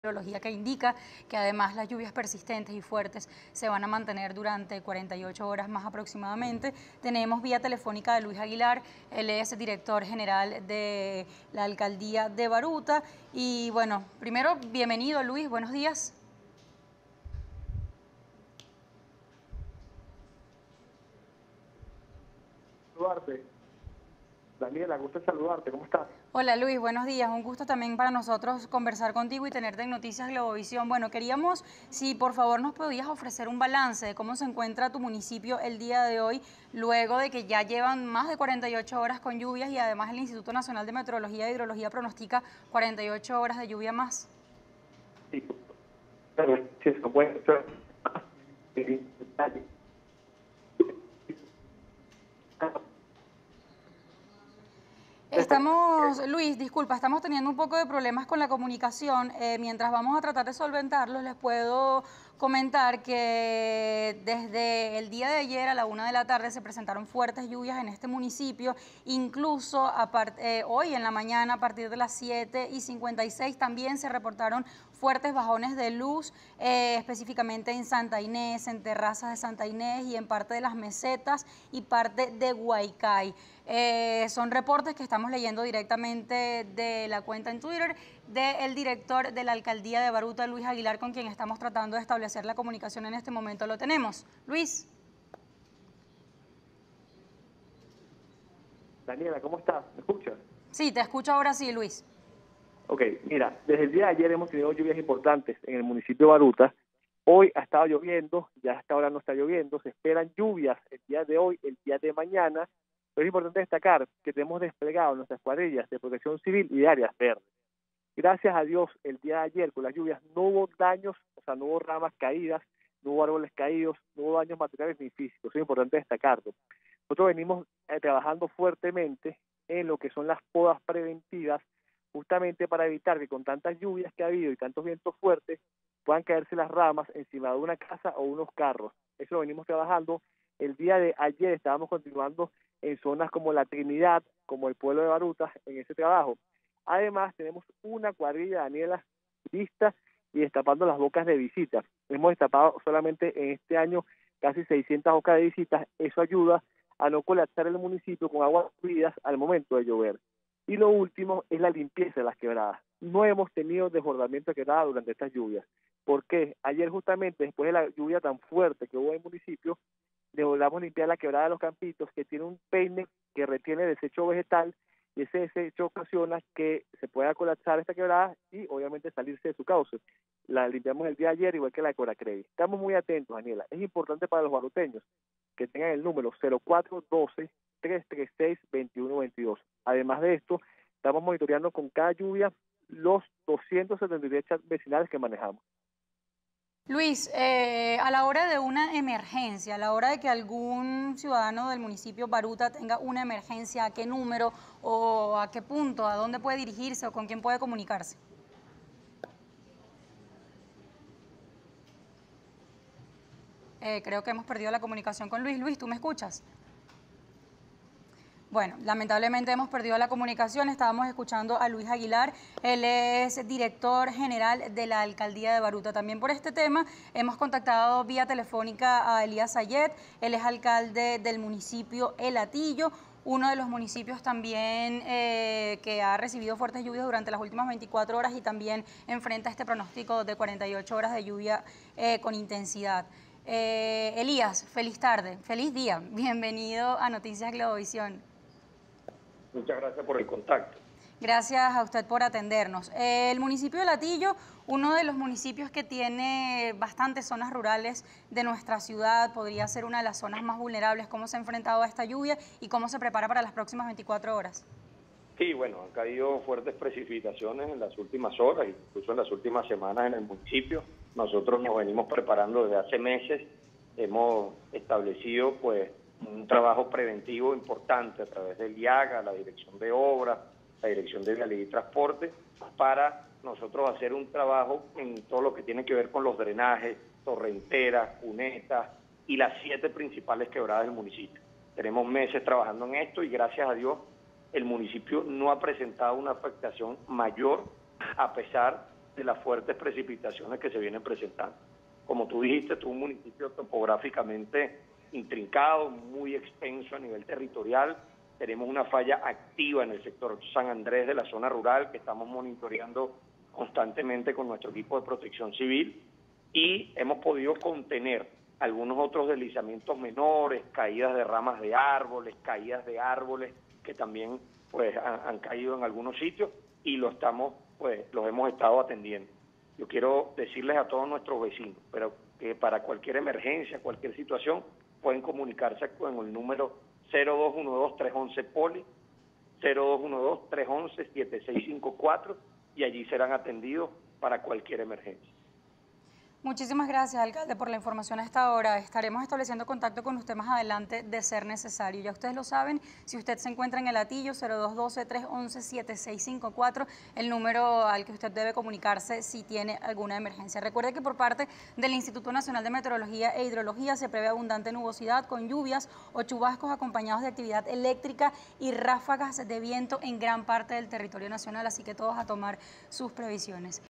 meteorología que indica que además las lluvias persistentes y fuertes se van a mantener durante 48 horas más aproximadamente. Tenemos vía telefónica de Luis Aguilar, él es director general de la alcaldía de Baruta. Y bueno, primero, bienvenido Luis, buenos días. Saludarte. Daniela, gusto saludarte, ¿cómo estás? Hola Luis, buenos días. Un gusto también para nosotros conversar contigo y tenerte en Noticias Globovisión. Bueno, queríamos, si por favor nos podías ofrecer un balance de cómo se encuentra tu municipio el día de hoy, luego de que ya llevan más de 48 horas con lluvias y además el Instituto Nacional de Meteorología e Hidrología pronostica 48 horas de lluvia más. Sí, pero sí, eso puede ser. Luis, disculpa, estamos teniendo un poco de problemas con la comunicación. Mientras vamos a tratar de solventarlos, les puedo comentar que desde el día de ayer a la 1 de la tarde se presentaron fuertes lluvias en este municipio. Incluso hoy en la mañana, a partir de las 7:56, también se reportaron fuertes bajones de luz, específicamente en Santa Inés, en terrazas de Santa Inés y en parte de las mesetas y parte de Huaycay. Son reportes que estamos leyendo directamente de la cuenta en Twitter del director de la alcaldía de Baruta, Luis Aguilar, con quien estamos tratando de establecer la comunicación en este momento. Lo tenemos. Luis. Daniela, ¿cómo estás? ¿Me escuchas? Sí, te escucho ahora sí, Luis. Ok, mira, desde el día de ayer hemos tenido lluvias importantes en el municipio de Baruta. Hoy ha estado lloviendo, ya hasta ahora no está lloviendo, se esperan lluvias el día de hoy, el día de mañana, pero es importante destacar que tenemos desplegado nuestras cuadrillas de protección civil y de áreas verdes. Gracias a Dios, el día de ayer con las lluvias no hubo daños, o sea, no hubo ramas caídas, no hubo árboles caídos, no hubo daños materiales ni físicos, eso es importante destacarlo. Nosotros venimos trabajando fuertemente en lo que son las podas preventivas, justamente para evitar que con tantas lluvias que ha habido y tantos vientos fuertes puedan caerse las ramas encima de una casa o unos carros. Eso lo venimos trabajando. El día de ayer estábamos continuando en zonas como La Trinidad, como el pueblo de Baruta, en ese trabajo. Además, tenemos una cuadrilla, Daniela, lista y destapando las bocas de visitas. Hemos destapado solamente en este año casi 600 bocas de visitas. Eso ayuda a no colapsar el municipio con aguas fluidas al momento de llover. Y lo último es la limpieza de las quebradas. No hemos tenido desbordamiento de quebradas durante estas lluvias. ¿Por qué? Ayer justamente, después de la lluvia tan fuerte que hubo en el municipio, logramos limpiar la quebrada de los Campitos, que tiene un peine que retiene desecho vegetal, y ese desecho ocasiona que se pueda colapsar esta quebrada y obviamente salirse de su cauce. La limpiamos el día de ayer, igual que la de Coracrevi. Estamos muy atentos, Daniela. Es importante para los baruteños que tengan el número 0412-336-2122. Además de esto, estamos monitoreando con cada lluvia los 273 chats vecinales que manejamos. Luis, a la hora de una emergencia, a la hora de que algún ciudadano del municipio Baruta tenga una emergencia, ¿a qué número o a qué punto, a dónde puede dirigirse o con quién puede comunicarse? Creo que hemos perdido la comunicación con Luis. Luis, ¿tú me escuchas? Bueno, lamentablemente hemos perdido la comunicación. Estábamos escuchando a Luis Aguilar. Él es director general de la alcaldía de Baruta. También por este tema hemos contactado vía telefónica a Elías Sayet. Él es alcalde del municipio El Hatillo, uno de los municipios también que ha recibido fuertes lluvias durante las últimas 24 horas y también enfrenta este pronóstico de 48 horas de lluvia con intensidad. Elías, feliz tarde, feliz día. Bienvenido a Noticias Globovisión. Muchas gracias por el contacto. Gracias a usted por atendernos. El municipio de Latillo, uno de los municipios que tiene bastantes zonas rurales de nuestra ciudad, podría ser una de las zonas más vulnerables. ¿Cómo se ha enfrentado a esta lluvia y cómo se prepara para las próximas 24 horas? Sí, bueno, han caído fuertes precipitaciones en las últimas horas, incluso en las últimas semanas en el municipio. Nosotros nos venimos preparando desde hace meses. Hemos establecido pues un trabajo preventivo importante a través del IAGA, la Dirección de Obras, la Dirección de Vialidad y Transporte, para nosotros hacer un trabajo en todo lo que tiene que ver con los drenajes, torrenteras, cunetas y las 7 principales quebradas del municipio. Tenemos meses trabajando en esto y gracias a Dios el municipio no ha presentado una afectación mayor a pesar de las fuertes precipitaciones que se vienen presentando. Como tú dijiste, es un municipio topográficamente intrincado, muy extenso a nivel territorial. Tenemos una falla activa en el sector San Andrés de la zona rural que estamos monitoreando constantemente con nuestro equipo de protección civil, y hemos podido contener algunos otros deslizamientos menores, caídas de ramas de árboles, caídas de árboles que también pues han caído en algunos sitios, y los hemos estado atendiendo. Yo quiero decirles a todos nuestros vecinos, pero que para cualquier emergencia, cualquier situación, pueden comunicarse con el número 0212-311-POLI, 0212-311-7654, y allí serán atendidos para cualquier emergencia. Muchísimas gracias, alcalde, por la información a esta hora. Estaremos estableciendo contacto con usted más adelante de ser necesario. Ya ustedes lo saben, si usted se encuentra en el Hatillo, 0212-311-7654, el número al que usted debe comunicarse si tiene alguna emergencia. Recuerde que por parte del Instituto Nacional de Meteorología e Hidrología se prevé abundante nubosidad con lluvias o chubascos acompañados de actividad eléctrica y ráfagas de viento en gran parte del territorio nacional, así que todos a tomar sus previsiones.